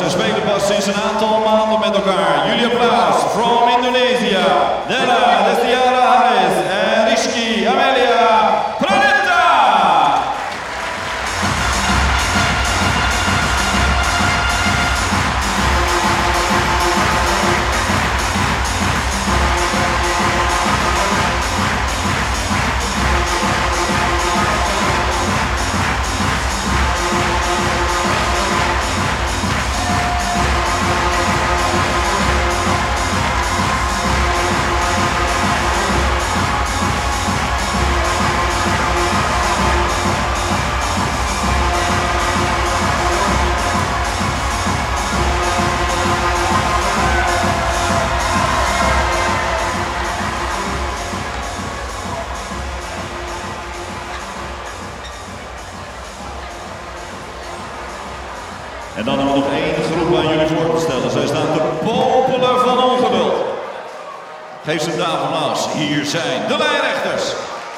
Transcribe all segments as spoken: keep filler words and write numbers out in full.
Ze spelen pas sinds een aantal maanden met elkaar. Jullie applaus from Indonesia. Della Destiara Harris en Rizky Amelia Pranetta. En dan hebben we nog één groep aan jullie voor te stellen. Zij staan te popelen van ongeduld. Geef ze een applaus. Hier zijn de lijnrechters.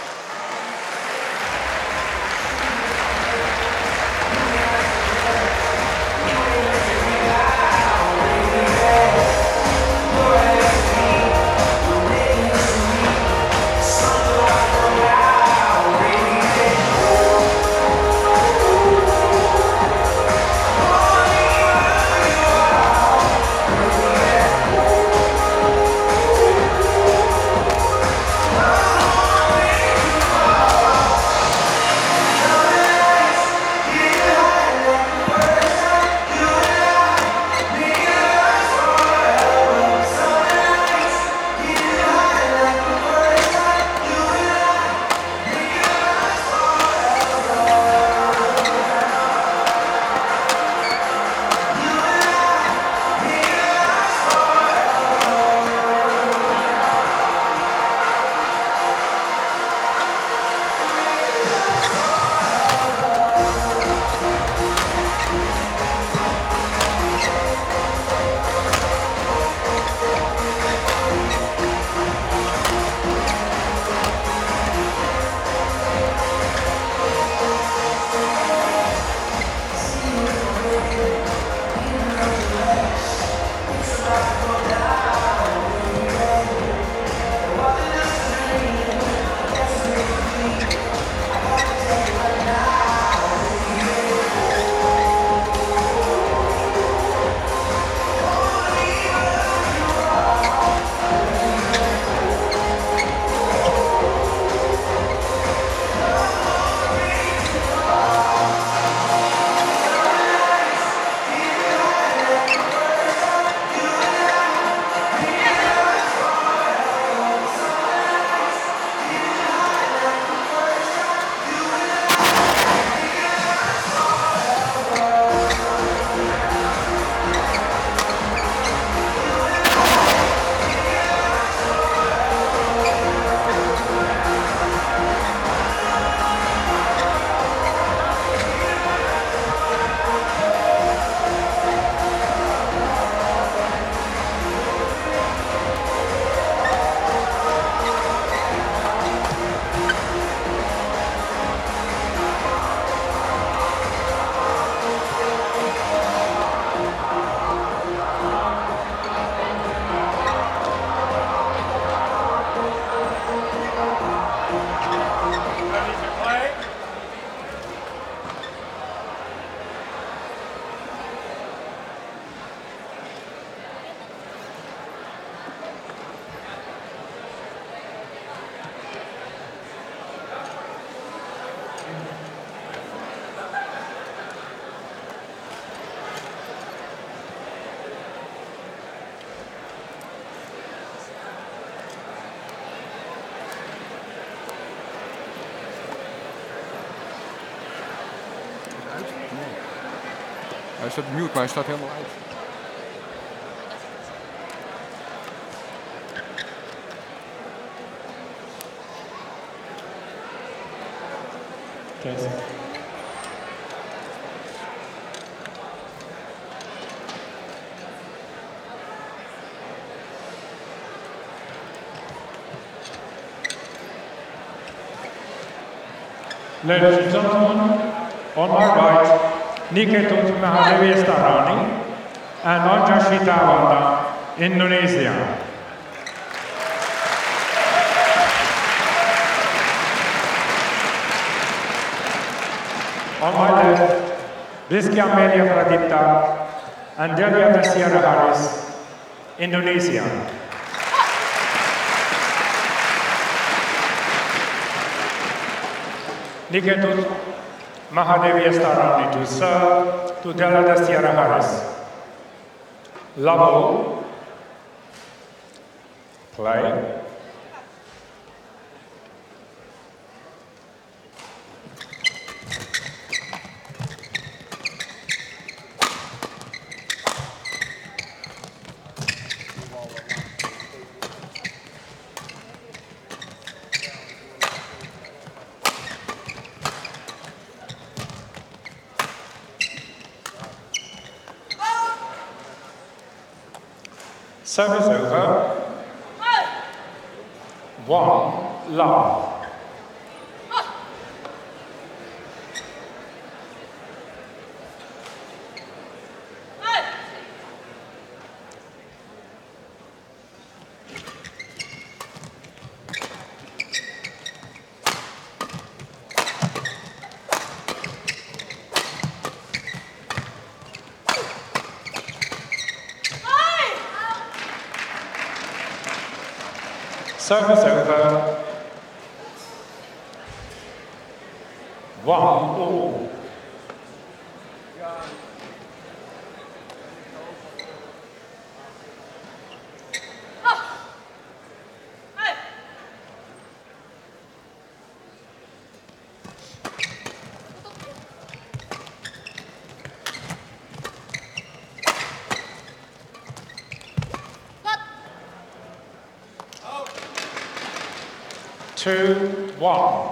Hij staat mute, maar hij staat helemaal uit. Kijk. Ladies and gentlemen, on my right, Niketu Mahavir Starani, and Onjashita Wanda, Indonesia. On my left, Rizky Amelia Pradipta and Delia Sierra Harris, Indonesia. Niketut Mahadevi Starani to serve to Delia Sierra Harris. Lavo, play. Service over. One, love. Service over. One all. Two, one.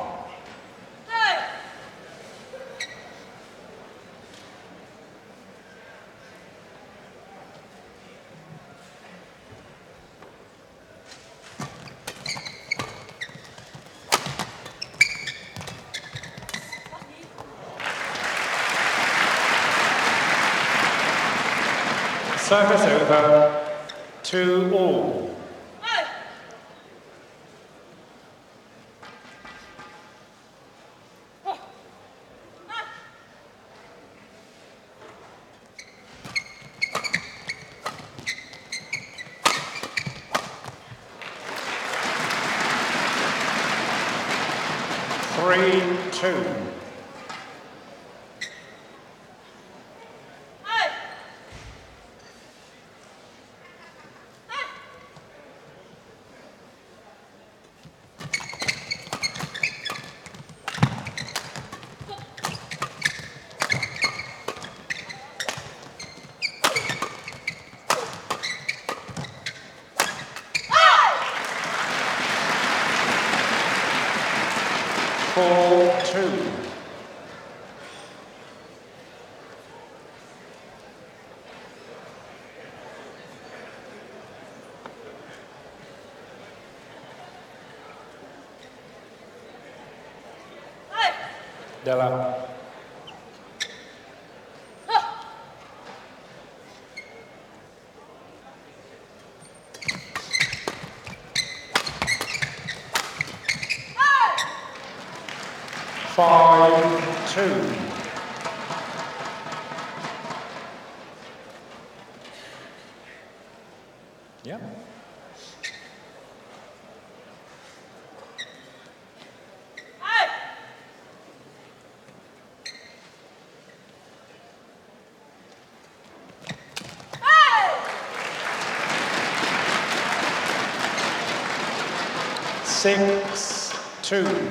Service over. Two all. Three, two. Four, two. Della. Five, two. Yeah. Six, two.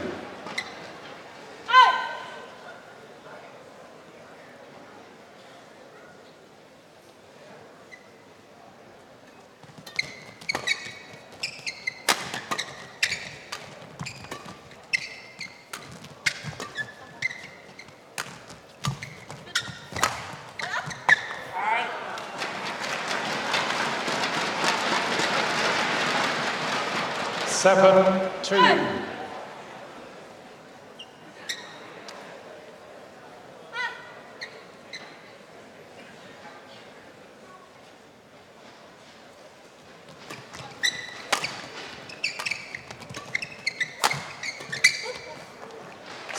Seven, two.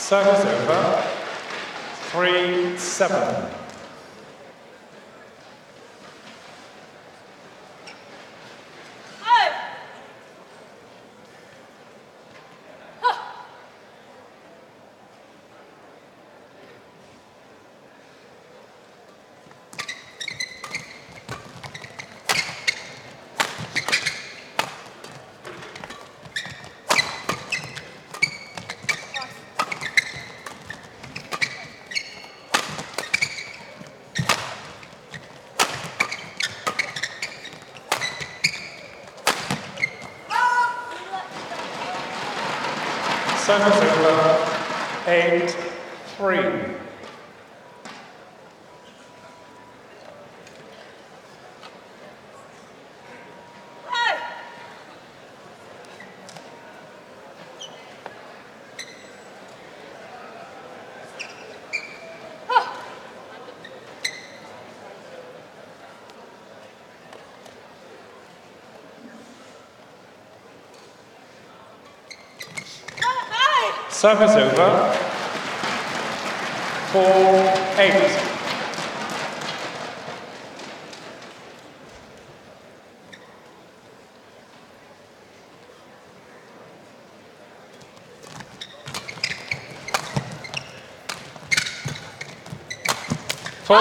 Service over. three seven. Service over. eight three. Service over. four eight. Four.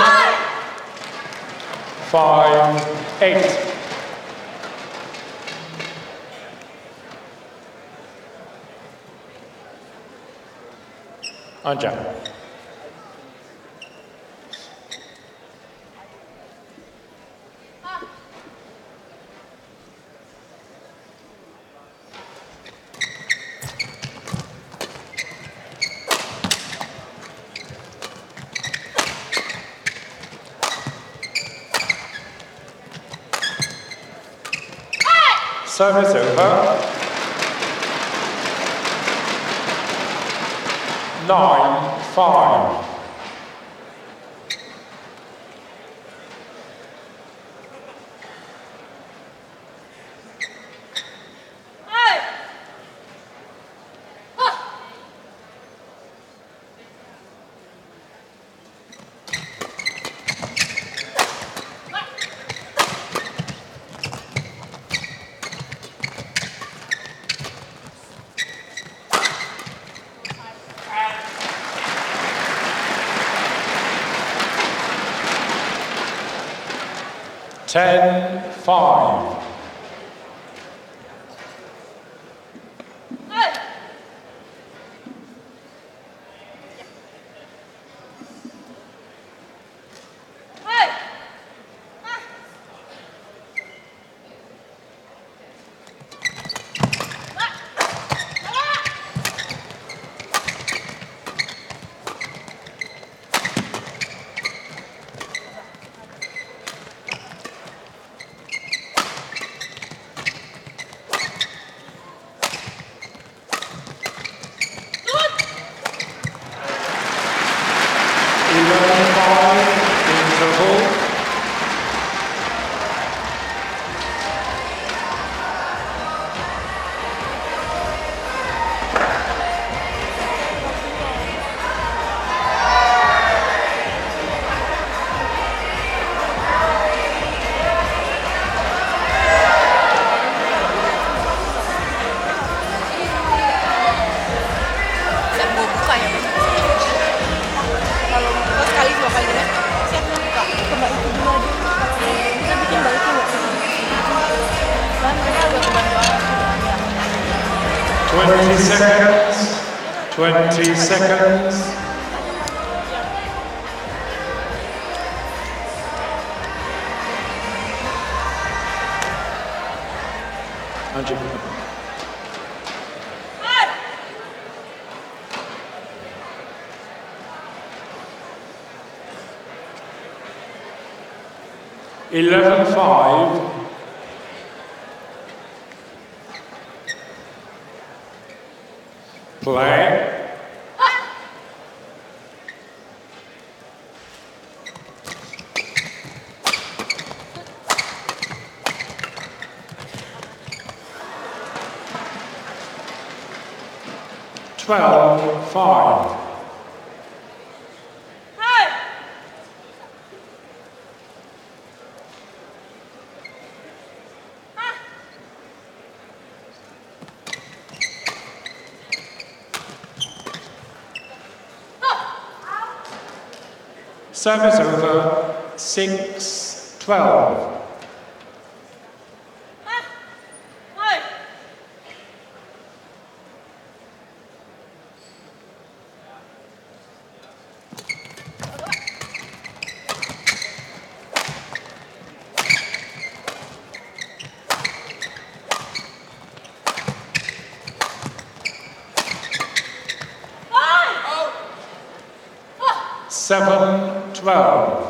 Five eight. Anja. Service over. nine five. ten five. eleven five in total. Twenty seconds. Twenty seconds. Angie. Eleven five. Play. twelve five. Service over, six twelve. Seven twelve.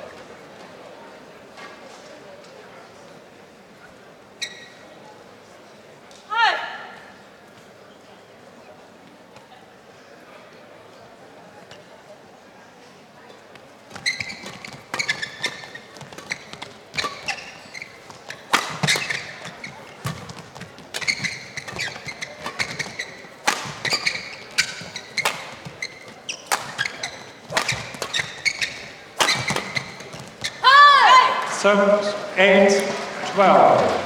Seven, eight, twelve.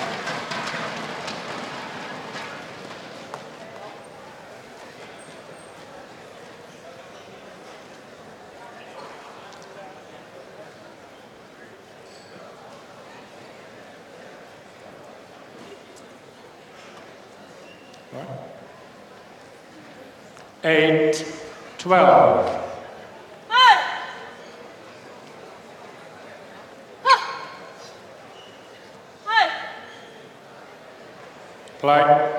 Eight, twelve. Play.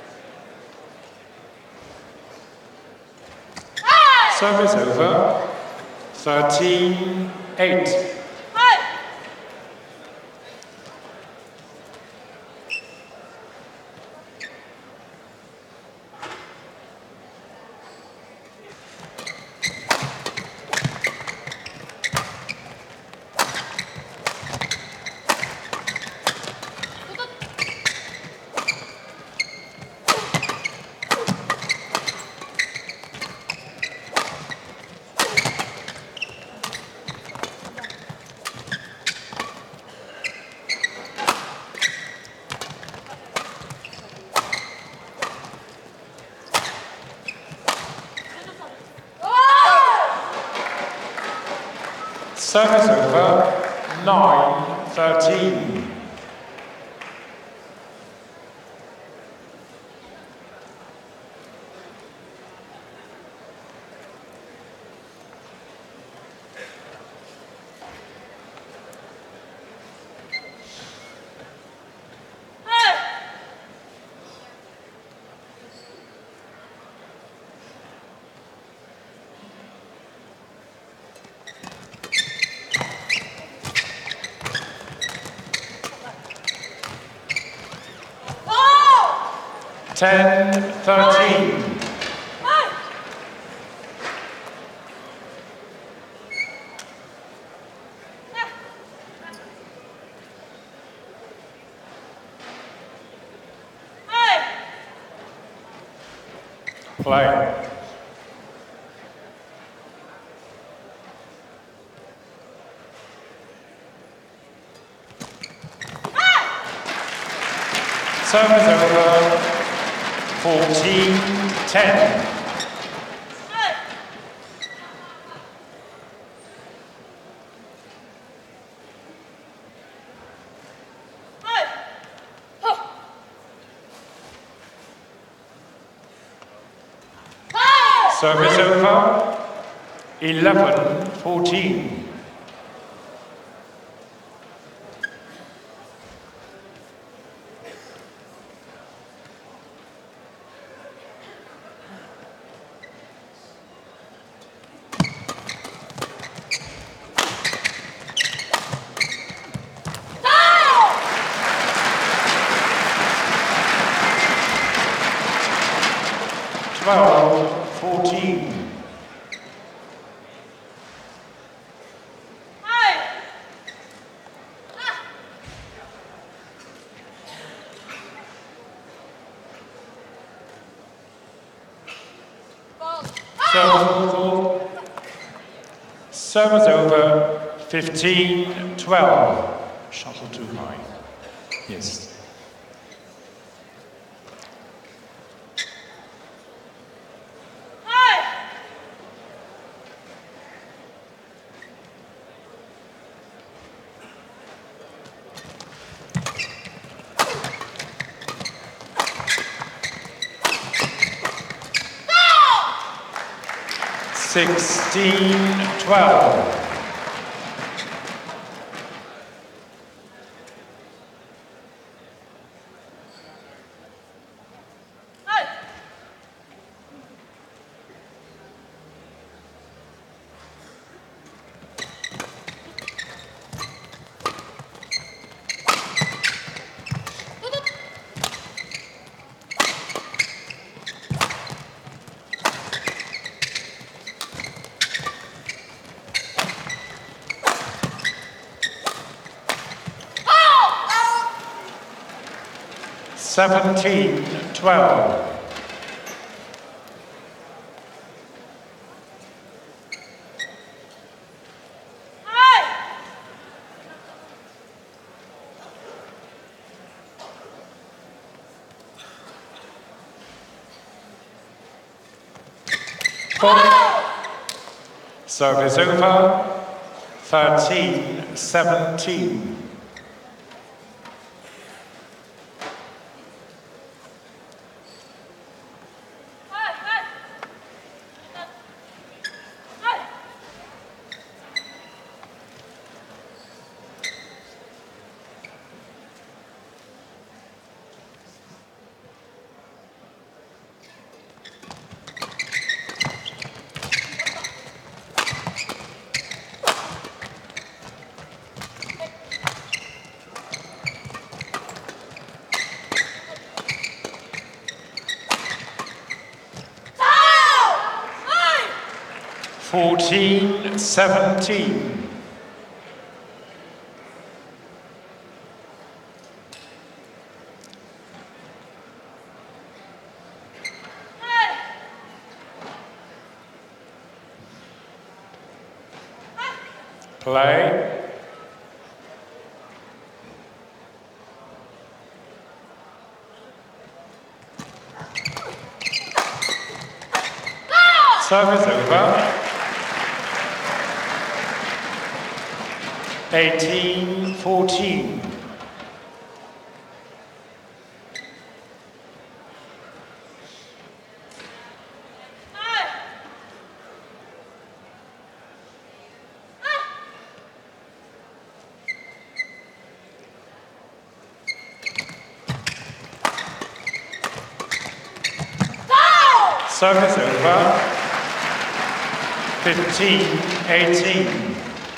Service over. thirteen eight. Service over, nine thirteen. ten thirteen. Play. Service over. fourteen ten. Service over. eleven fourteen. twelve fourteen. Service ball. Service over, fifteen twelve. Shuttle too high. Yes. sixteen twelve. seventeen twelve. Service over, thirteen seventeen. fourteen seventeen. Play. Service over. eighteen fourteen. Service over. fifteen eighteen.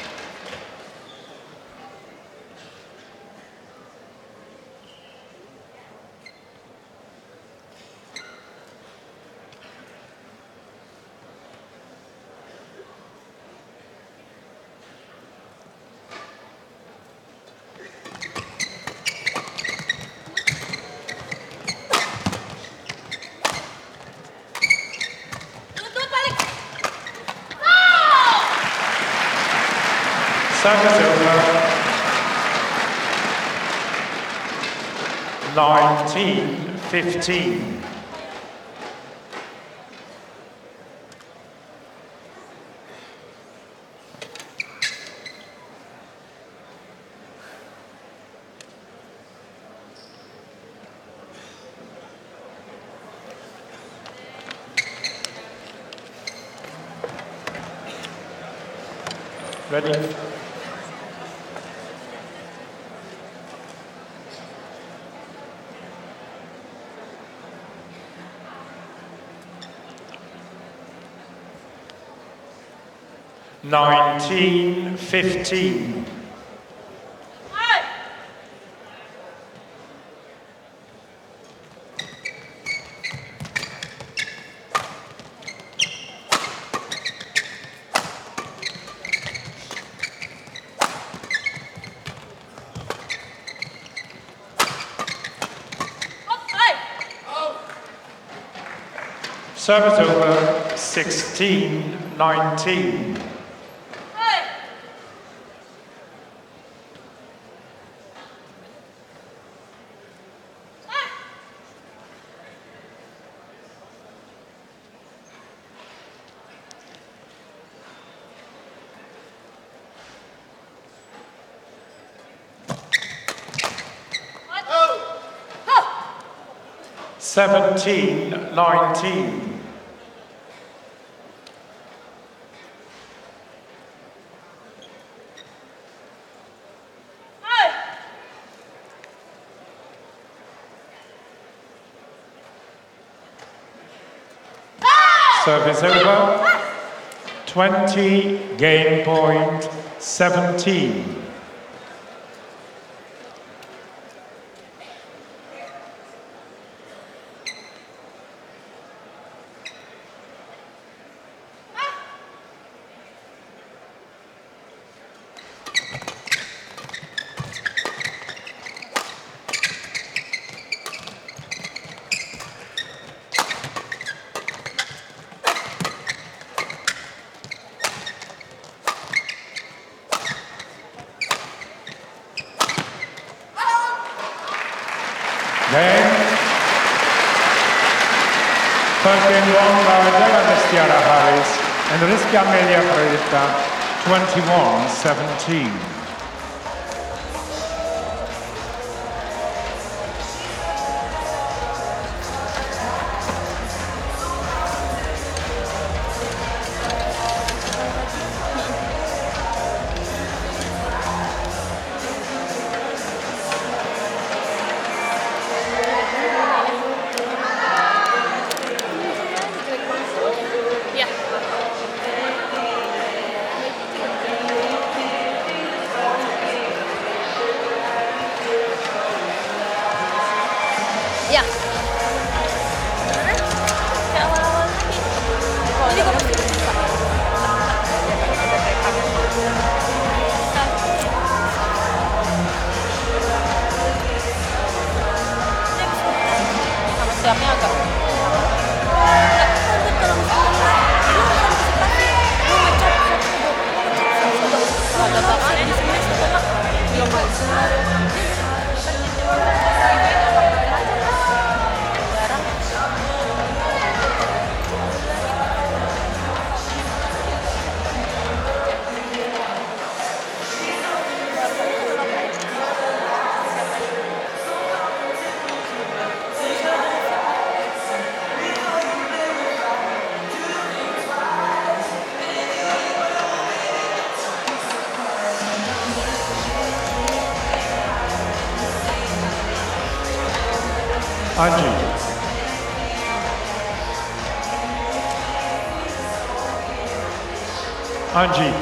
Service over. nineteen fifteen. Ready? nineteen fifteen. Service over, sixteen nineteen. seventeen nineteen. Service over. twenty, game point, seventeen. Game. First game won by Della Destiara Harris and Riskia Amelia Preta, twenty-one seventeen. Ya. Kayak awal-awal lagi. Jadi gue pasti bisa. Sama siapnya agak. Ada tangannya di sini sebenarnya belum Angie. Angie.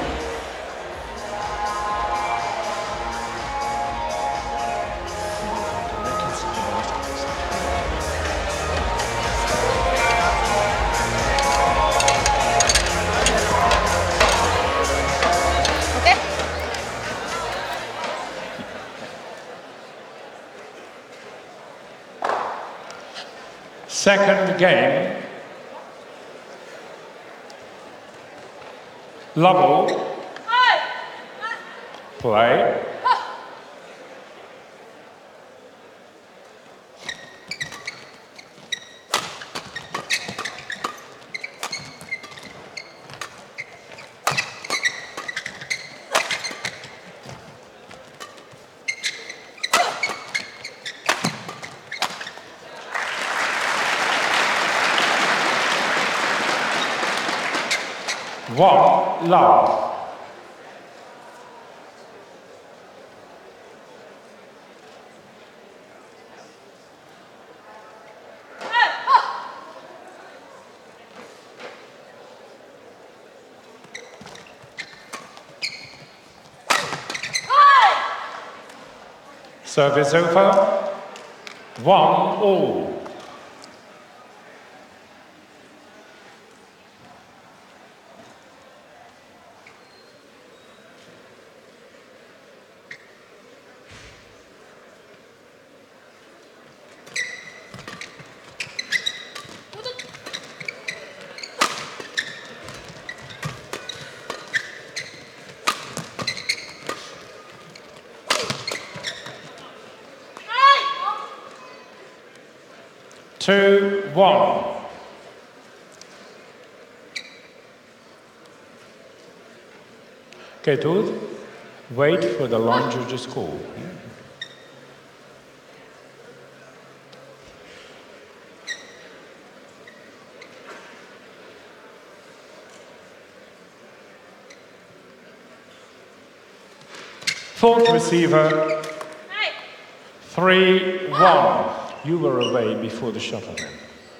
Oke. Second game. Lovell. Play. One love. Service over. One all. two, one. Okay, dude. Wait for the line judges call. Fourth receiver, three, one. You were away before the shot on him.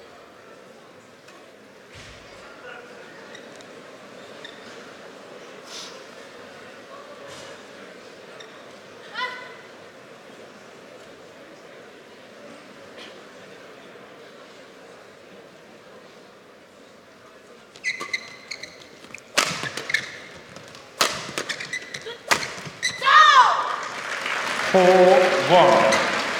Four, one.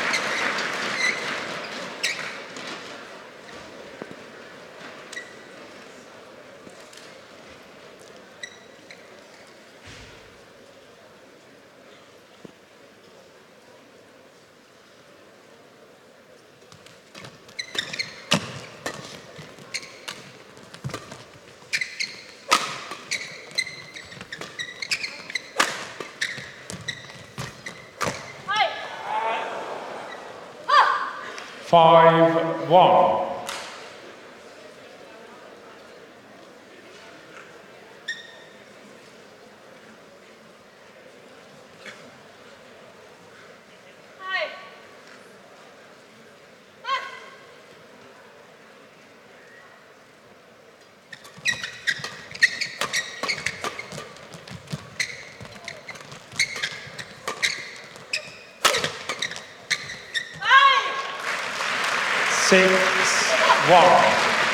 Five, one. Six, one.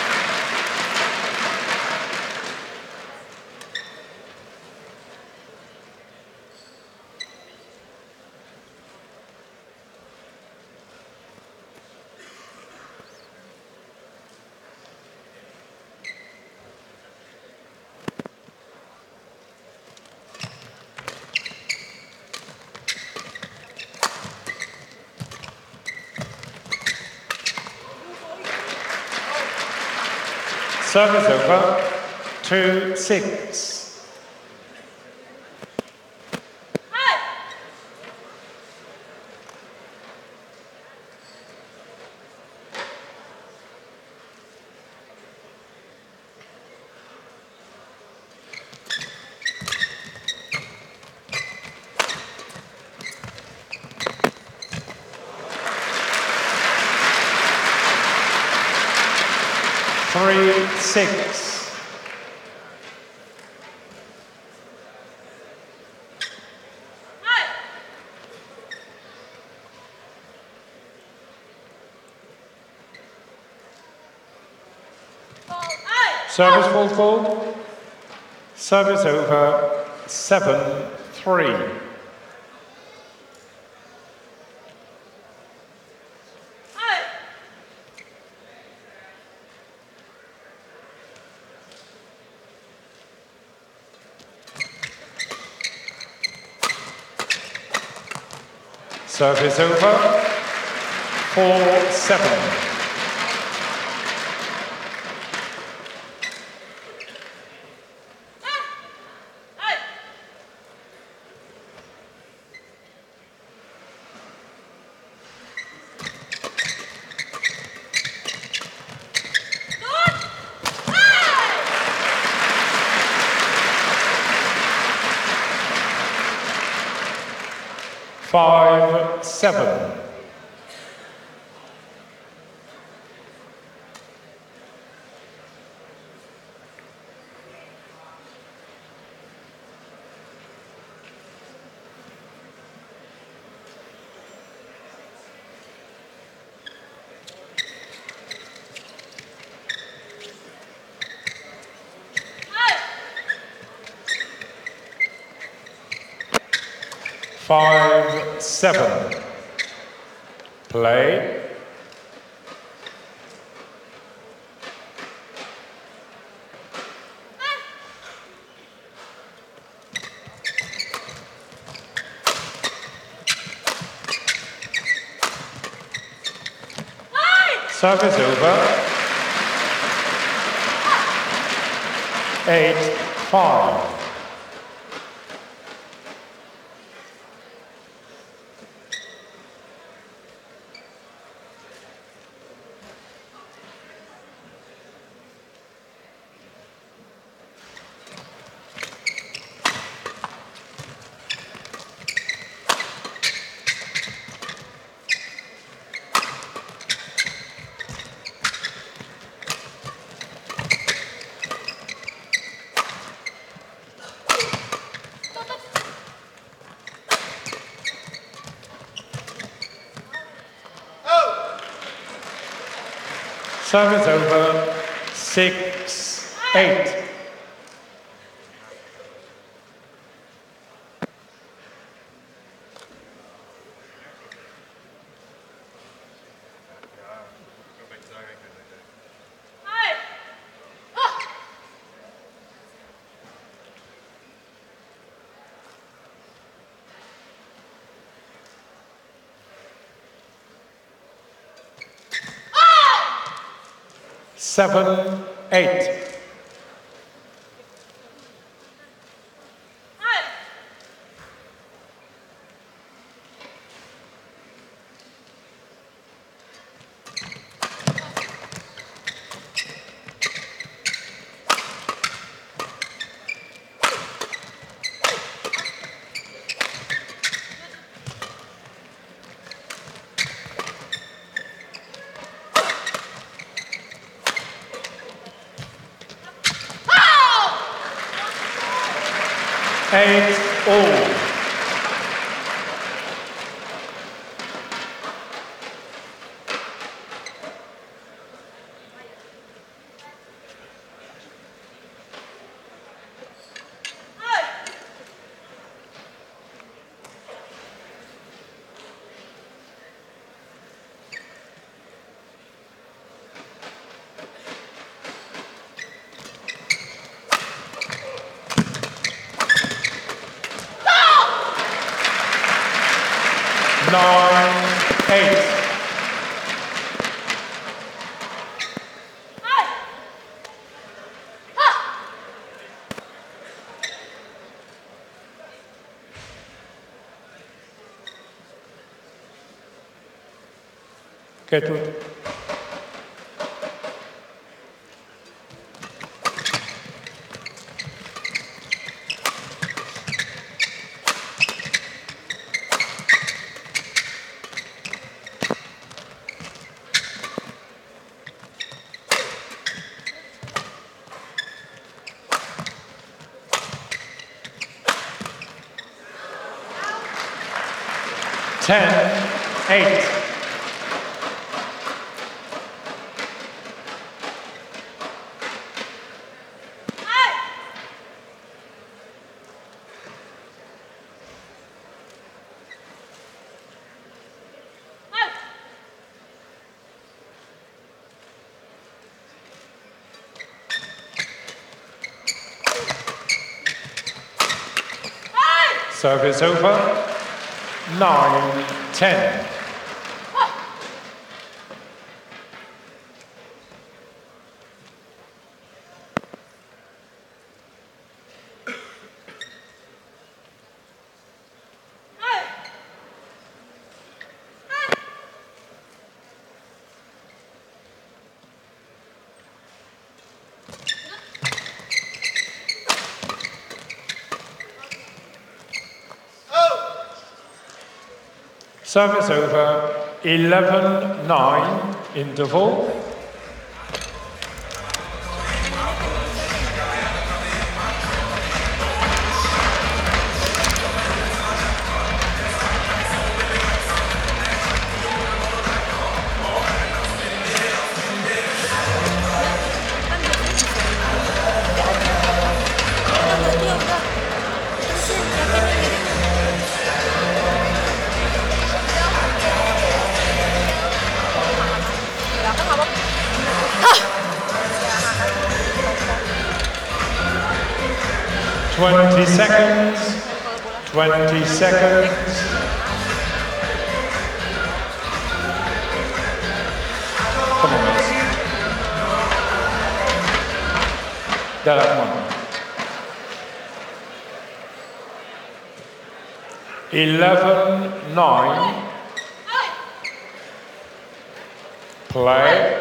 Service over, two, six. Three, six. Service fault called. Service over, seven, three. Service over, four, seven. Five, seven. Five, seven. Play. Service over. eight five. Service over, six, eight. Seven, eight. Eight all. Nine, eight. Get it. Ten, eight. Service over. Nine, ten. Service over, eleven nine, interval. Twenty seconds. Twenty seconds. Come on. Darabont. eleven nine. Play.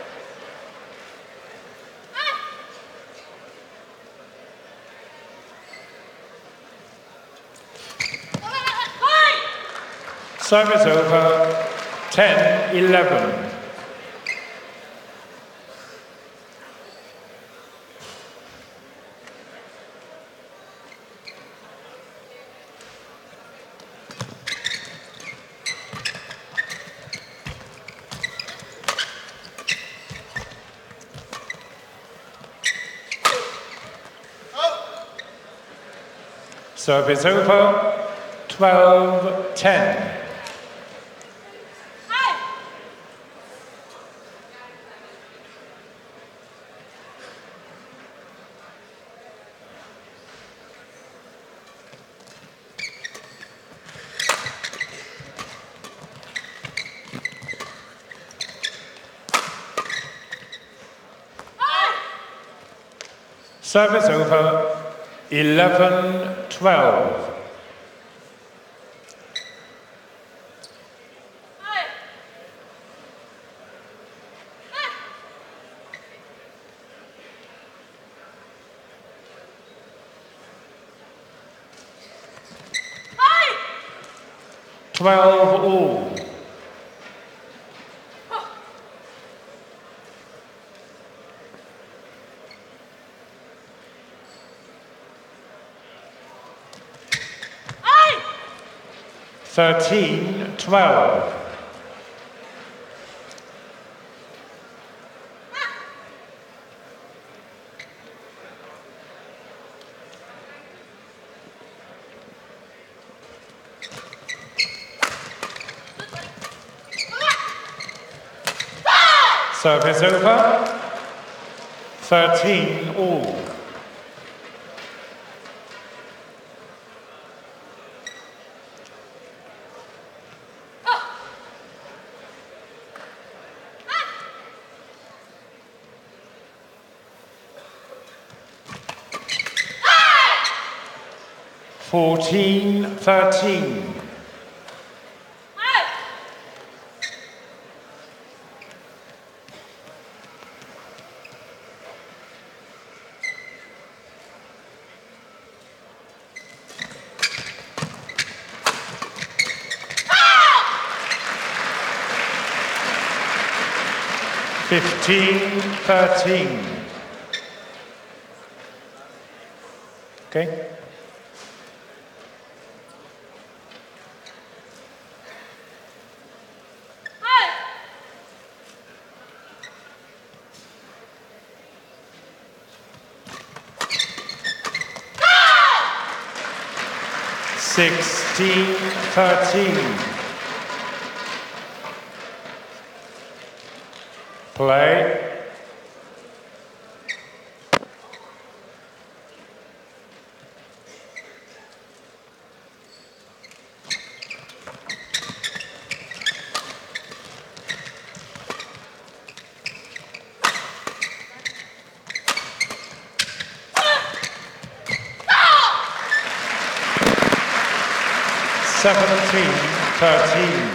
Service over. ten eleven. Service over. twelve ten. Service over. eleven twelve. twelve all. thirteen twelve. Service over. thirteen all. fourteen thirteen. fifteen thirteen. Okay. sixteen thirteen. Play. seventeen thirteen.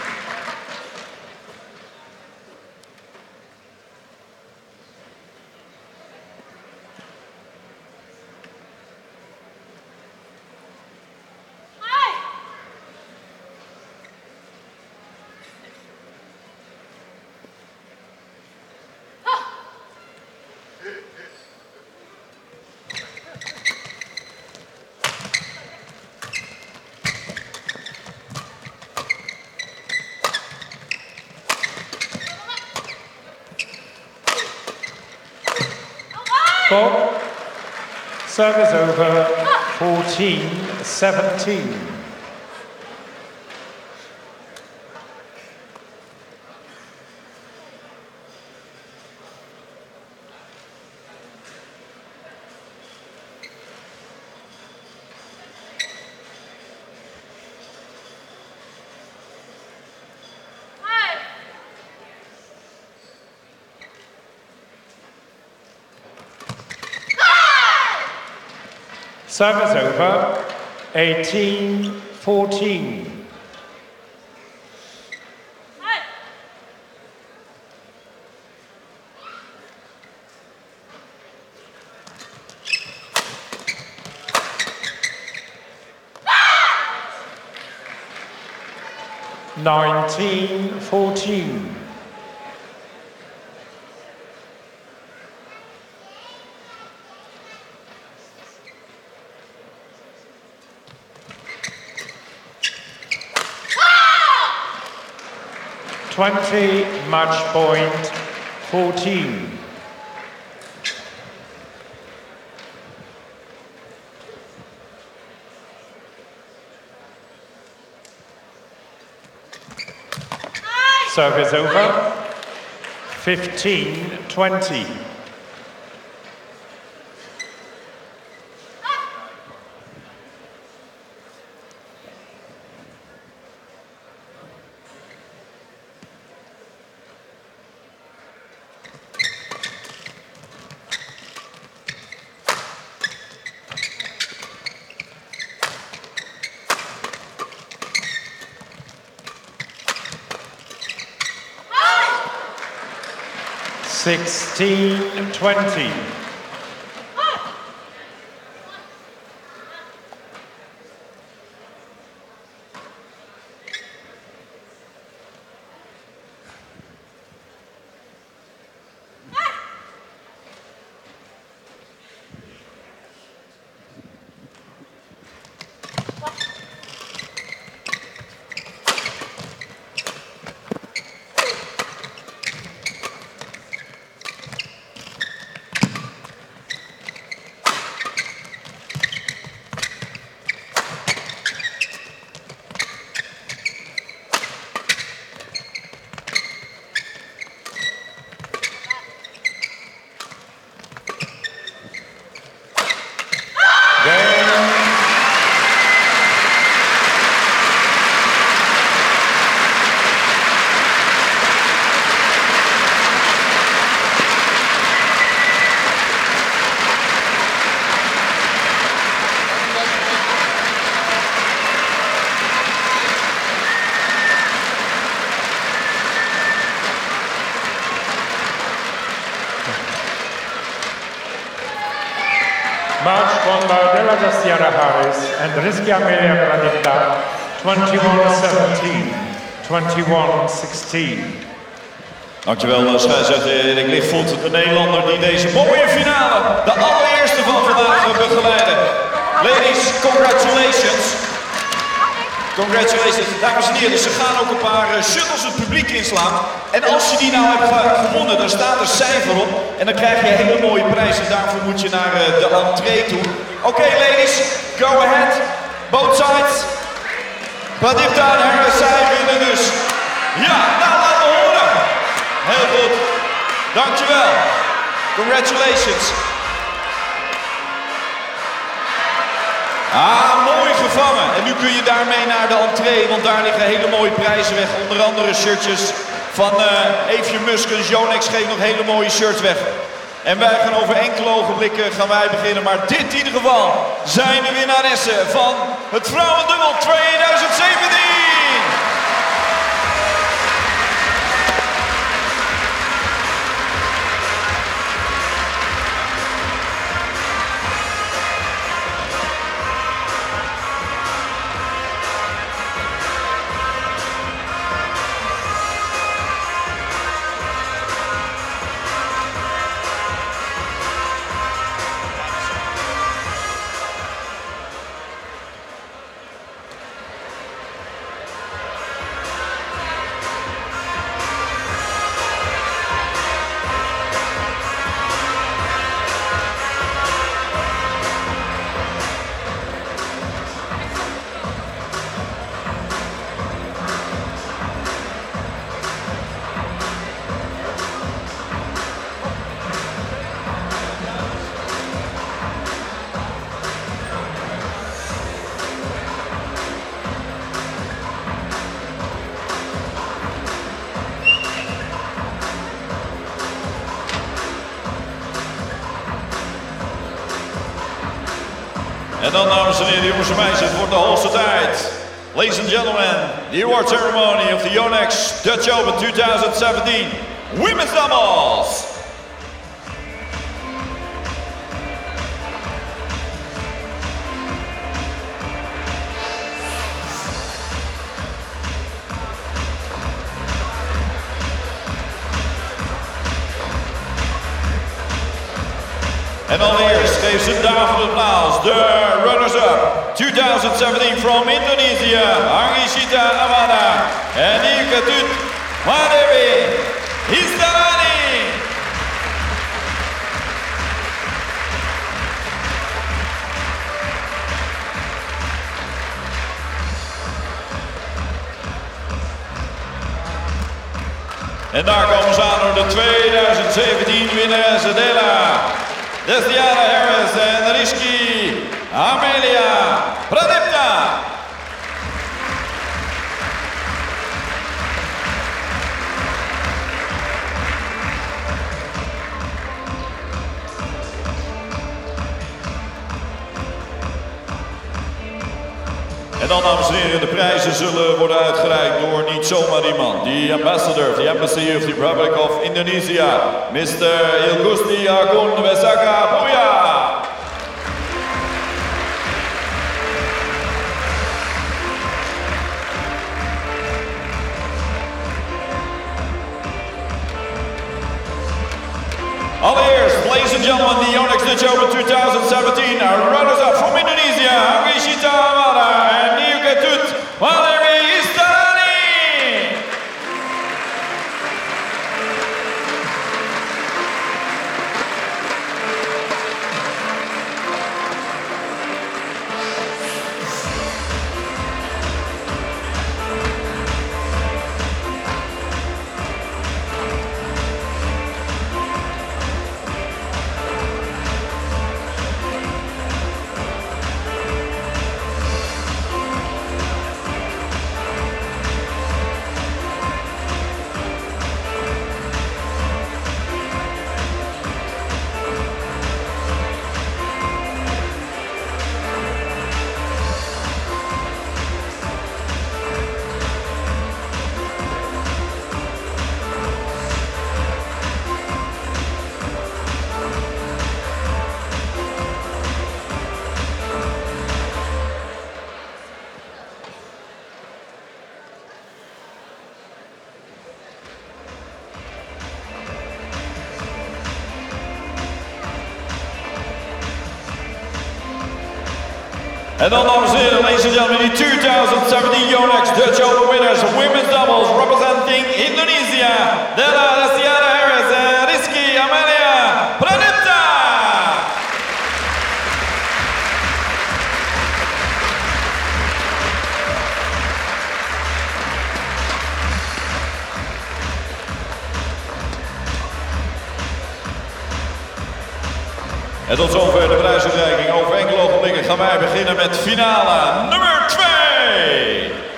Bob, service over, fourteen seventeen. Service over, eighteen fourteen. nineteen fourteen. twenty, match point, fourteen. Service over, fifteen twenty. sixteen twenty. Match won by Della Daciara Harris and Rizky Amelia Pradipta, twenty-one seventeen, twenty-one sixteen. Dankjewel, scheidsrechter Erik Lichtvoet, de Nederlander die deze mooie finale, de allereerste van vandaag, begeleiden. Ladies, congratulations. Congratulations, dames en heren. Ze gaan ook een paar shuttles het publiek inslaan. En als je die nou hebt gewonnen, dan staat er cijfer op. En dan krijg je een hele mooie prijs. En daarvoor moet je naar de entree toe. Oké, okay, ladies, go ahead. Both sides. Pradipta en Harris, zij winnen dus. Ja, nou laten we horen. Heel goed. Dankjewel. Congratulations. Ah, mooi gevangen. En nu kun je daarmee naar de entree, want daar liggen hele mooie prijzen weg. Onder andere shirtjes van uh, Eefje Muskens. Yonex geeft nog hele mooie shirts weg. En wij gaan over enkele ogenblikken gaan wij beginnen. Maar dit in ieder geval zijn de winnaressen van het vrouwendubbel twintig zeventien. dan, dames en heren, jongens en meisjes, het wordt de hoogste tijd. Ladies and gentlemen, the award ceremony of the Yonex Dutch Open twenty seventeen Women's Doubles. En allereerst geeft ze daverend applaus de runners-up twenty seventeen from Indonesia, Angishita Amada en Ikatut Madewi Histarani. En daar komen ze aan door de twenty seventeen winnares Della Desiara Harris en Rizky Amelia Pradipta. En dan, dames en heren, de prijzen zullen worden uitgereikt door niet zomaar iemand. The ambassador of the Embassy of the Republic of Indonesia, mister Ilgusti Agun Wesaka Puya. Allereerst, ladies and gentlemen, the Yonex Dutch Open twenty seventeen runners-up from Indonesia, Angishita Amada and Ikatut Madewi Histarani. En dan, dames en heren, ladies and gentlemen, the twenty seventeen Yonex Dutch Open winners, women's doubles representing Indonesia, Della Desiara Harris en Rizky Amelia Pradipta. En tot zover de prijsuitreiking. Over enkele ogenblikken gaan wij beginnen met finale nummer twee.